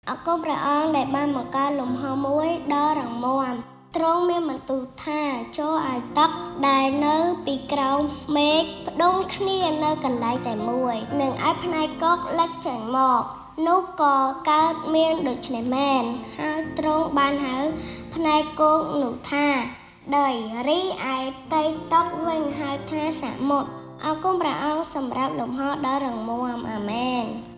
អកុំព្រះអង្គដែលបានបង្កើតលំហមួយដ៏រឹងមាំទ្រង់មានបន្ទូលថាចូលឲ្យទឹកដែលនៅពីក្រោមមេឃផ្ដុំគ្នានៅកន្លែងតែមួយនិងឲ្យផ្នែកគោកលេចចេញមកនោះក៏កើតមានដូច្នេះមែនហើយទ្រង់បានហៅផ្នែកគោកនោះថាដីរីឯផ្ទៃទឹកវិញហៅថាសមុទ្រអរគុណព្រះអង្គសម្រាប់លំហដ៏រឹងមាំអាមែន